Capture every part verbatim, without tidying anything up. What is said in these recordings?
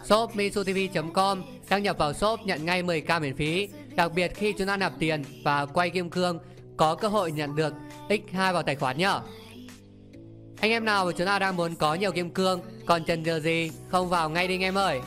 shop mitsuTV chấm com. Đăng nhập vào shop nhận ngay mười k miễn phí. Đặc biệt khi chúng ta nạp tiền và quay kim cương có cơ hội nhận được nhân hai vào tài khoản nhá. Anh em nào mà chúng ta đang muốn có nhiều kim cương, còn chần chờ gì, không vào ngay đi anh em ơi.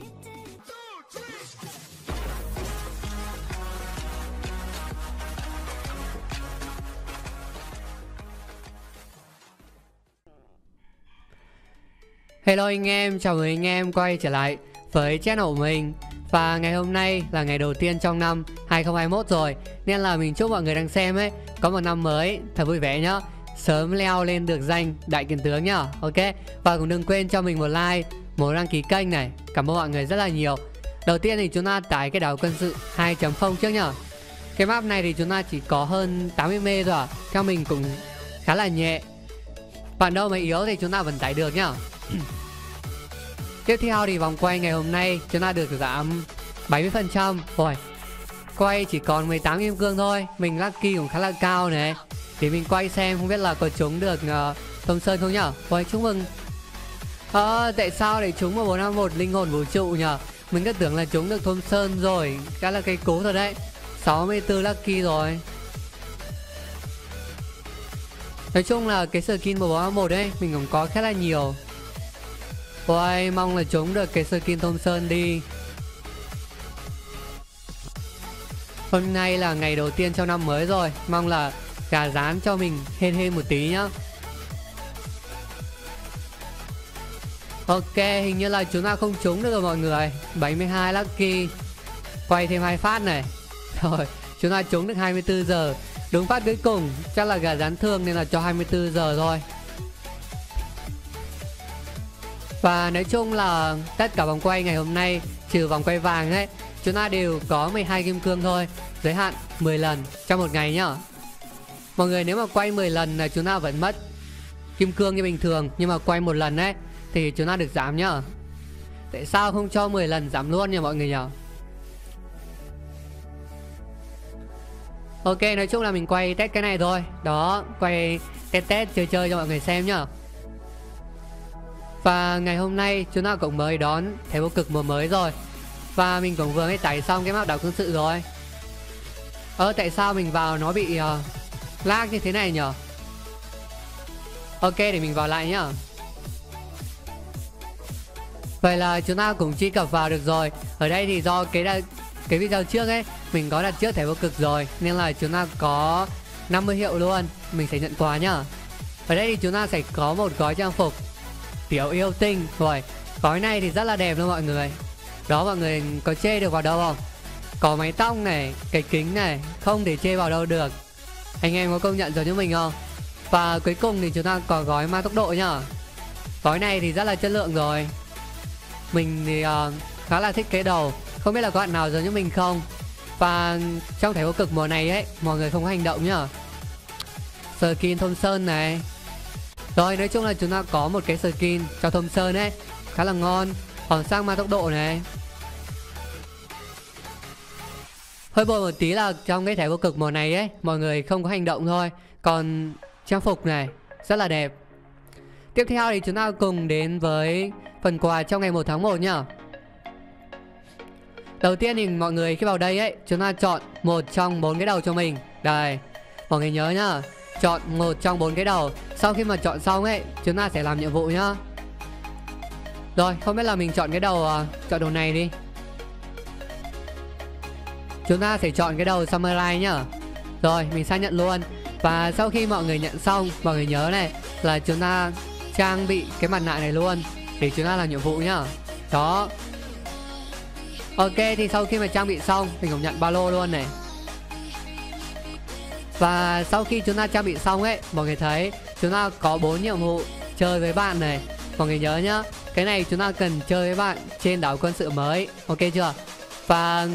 Hello anh em, chào mừng anh em quay trở lại với channel của mình. Và ngày hôm nay là ngày đầu tiên trong năm hai không hai mốt rồi, nên là mình chúc mọi người đang xem ấy có một năm mới thật vui vẻ nhá. Sớm leo lên được danh đại kiến tướng nhá. Ok. Và cũng đừng quên cho mình một like, một đăng ký kênh này. Cảm ơn mọi người rất là nhiều. Đầu tiên thì chúng ta tải cái đảo quân sự hai chấm không trước nhá. Cái map này thì chúng ta chỉ có hơn tám mươi mê thôi à. Theo mình cũng khá là nhẹ. Bạn đâu mà yếu thì chúng ta vẫn tải được nhá. Tiếp theo thì vòng quay ngày hôm nay chúng ta được giảm bảy mươi phần trăm. Rồi, quay chỉ còn mười tám kim cương thôi. Mình lucky cũng khá là cao này. Để mình quay xem không biết là có trúng được uh, Thông Sơn không nhở. Rồi, chúc mừng. Ờ, tại sao để trúng vào bốn năm một linh hồn vũ trụ nhở. Mình cứ tưởng là trúng được Thông Sơn rồi. Cái là cây cú rồi đấy. Sáu mươi tư lucky rồi. Nói chung là cái skin bốn năm một đấy mình cũng có khá là nhiều. Ôi, mong là trúng được cái skin Thông Sơn đi. Hôm nay là ngày đầu tiên trong năm mới rồi. Mong là gà rán cho mình hên hên một tí nhá. Ok, hình như là chúng ta không trúng được rồi mọi người. Bảy mươi hai lucky. Quay thêm hai phát này. Rồi, chúng ta trúng được hai mươi tư giờ. Đúng phát cuối cùng. Chắc là gà rán thương nên là cho hai mươi tư giờ thôi. Và nói chung là tất cả vòng quay ngày hôm nay trừ vòng quay vàng ấy, chúng ta đều có mười hai kim cương thôi. Giới hạn mười lần trong một ngày nhá. Mọi người nếu mà quay mười lần là chúng ta vẫn mất kim cương như bình thường. Nhưng mà quay một lần ấy thì chúng ta được giảm nhá. Tại sao không cho mười lần giảm luôn nha mọi người nhỉ? Ok, nói chung là mình quay test cái này thôi. Đó, quay test test chơi chơi cho mọi người xem nhá. Và ngày hôm nay chúng ta cũng mới đón thẻ vô cực mùa mới rồi. Và mình cũng vừa mới tải xong cái map đảo quân sự rồi. Ơ, tại sao mình vào nó bị uh, lag như thế này nhở? Ok, để mình vào lại nhá. Vậy là chúng ta cũng truy cập vào được rồi. Ở đây thì do cái đa, cái video trước ấy mình có đặt trước thẻ vô cực rồi, nên là chúng ta có năm mươi hiệu luôn. Mình sẽ nhận quà nhá. Ở đây thì chúng ta sẽ có một gói trang phục Tiểu yêu tinh. Rồi, gói này thì rất là đẹp luôn mọi người. Đó, mọi người có chê được vào đâu không? Có mái tóc này, cái kính này, không thể chê vào đâu được. Anh em có công nhận rồi như mình không? Và cuối cùng thì chúng ta có gói ma tốc độ nhá. Gói này thì rất là chất lượng rồi. Mình thì uh, khá là thích cái đầu. Không biết là có bạn nào giống như mình không? Và trong thẻ vô cực mùa này ấy, mọi người không có hành động nhá. Skin Thông Sơn này. Rồi, nói chung là chúng ta có một cái skin cho Thông Sơn ấy, khá là ngon. Còn sang ma tốc độ này. Hơi buồn một tí là trong cái thẻ vô cực mùa này ấy, mọi người không có hành động thôi. Còn trang phục này rất là đẹp. Tiếp theo thì chúng ta cùng đến với phần quà trong ngày một tháng một nhá. Đầu tiên thì mọi người khi vào đây ấy, chúng ta chọn một trong bốn cái đầu cho mình. Đây, mọi người nhớ nhá, chọn một trong bốn cái đầu. Sau khi mà chọn xong ấy, chúng ta sẽ làm nhiệm vụ nhá. Rồi, không biết là mình chọn cái đầu uh, chọn đầu này đi. Chúng ta sẽ chọn cái đầu Samurai nhá. Rồi, mình xác nhận luôn. Và sau khi mọi người nhận xong, mọi người nhớ này là chúng ta trang bị cái mặt nạ này luôn để chúng ta làm nhiệm vụ nhá. Đó. Ok, thì sau khi mà trang bị xong, mình cũng nhận ba lô luôn này. Và sau khi chúng ta trang bị xong ấy, mọi người thấy chúng ta có bốn nhiệm vụ chơi với bạn này. Mọi người nhớ nhá, cái này chúng ta cần chơi với bạn trên đảo quân sự mới. Ok chưa? Và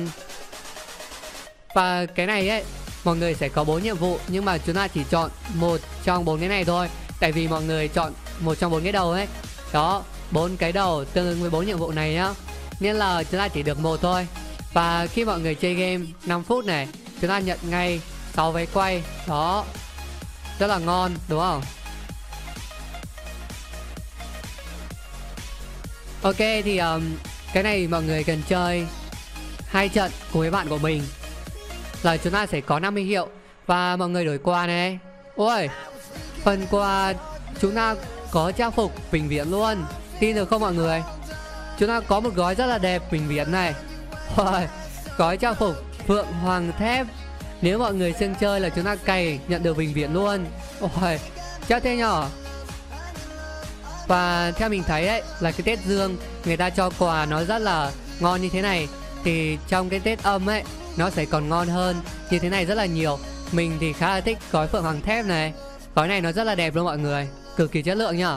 Và cái này ấy, mọi người sẽ có bốn nhiệm vụ. Nhưng mà chúng ta chỉ chọn một trong bốn cái này thôi. Tại vì mọi người chọn một trong bốn cái đầu ấy. Đó, bốn cái đầu tương ứng với bốn nhiệm vụ này nhá. Nên là chúng ta chỉ được một thôi. Và khi mọi người chơi game năm phút này, chúng ta nhận ngay sáu vé quay. Đó, rất là ngon đúng không? Ok, thì um, Cái này mọi người cần chơi hai trận cùng với bạn của mình là chúng ta sẽ có năm mươi hiệu. Và mọi người đổi quà này. Ôi, phần quà chúng ta có trang phục vĩnh viễn luôn. Tin được không mọi người? Chúng ta có một gói rất là đẹp vĩnh viễn này. Ôi, gói trang phục Phượng Hoàng Thép. Nếu mọi người xuyên chơi là chúng ta cày nhận được vĩnh viễn luôn. Ôi, chắc thế nhỏ. Và theo mình thấy ấy, là cái Tết Dương người ta cho quà nó rất là ngon như thế này, thì trong cái Tết Âm ấy nó sẽ còn ngon hơn như thế này rất là nhiều. Mình thì khá là thích gói Phượng Hoàng Thép này. Gói này nó rất là đẹp luôn mọi người, cực kỳ chất lượng nhá.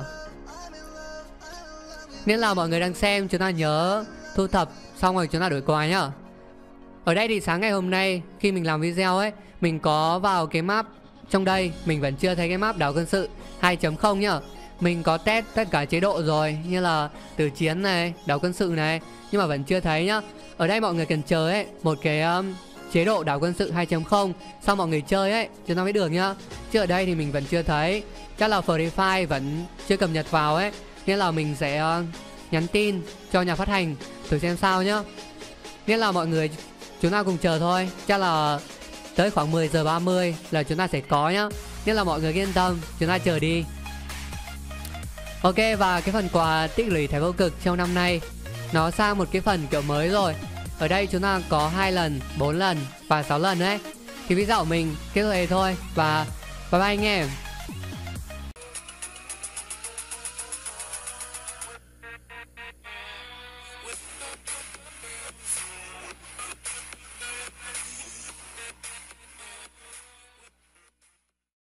Nên là mọi người đang xem chúng ta nhớ thu thập xong rồi chúng ta đổi quà nhá. Ở đây thì sáng ngày hôm nay khi mình làm video ấy, mình có vào cái map trong đây, mình vẫn chưa thấy cái map đảo quân sự hai chấm không nhá. Mình có test tất cả chế độ rồi, như là tử chiến này, đảo quân sự này, nhưng mà vẫn chưa thấy nhá. Ở đây mọi người cần chờ ấy một cái um, chế độ đảo quân sự hai chấm không xong mọi người chơi ấy chúng ta mới được nhá. Chứ ở đây thì mình vẫn chưa thấy. Chắc là Free Fire vẫn chưa cập nhật vào ấy, nên là mình sẽ uh, nhắn tin cho nhà phát hành thử xem sao nhá. Nên là mọi người chúng ta cùng chờ thôi. Chắc là tới khoảng mười giờ ba mươi là chúng ta sẽ có nhá. Nên là mọi người yên tâm, chúng ta chờ đi. Ok, và cái phần quà tích lũy thẻ vô cực trong năm nay nó sang một cái phần kiểu mới rồi. Ở đây chúng ta có hai lần, bốn lần và sáu lần đấy. Thì video của mình kết thúc đây thôi. Và bye bye anh em.